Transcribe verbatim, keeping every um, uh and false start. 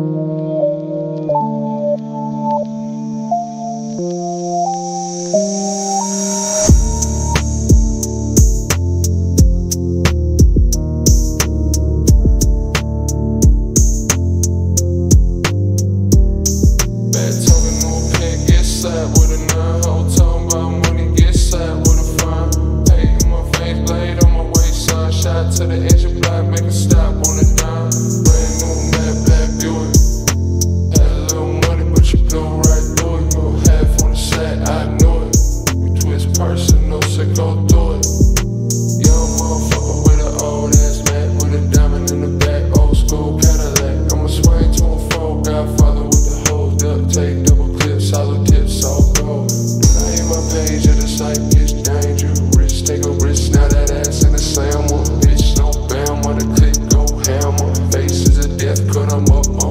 To the edge of block, make a stop on the dime. Brand new mad black Buick. Had a little money, but you blew right through it. You a half on the side, I knew it. We twist personal, so go do it. Young motherfucker with an old ass Mac, with a diamond in the back, old school Cadillac. I'ma swing to a four, Godfather with the whole duct tape, double clips, solid tips, all gold. When I hit my page of the site, it's dangerous. Take a risk, now that ass in the sandwich. Bitch, no bam, on the click, go hammer. Faces of death, cut 'em up.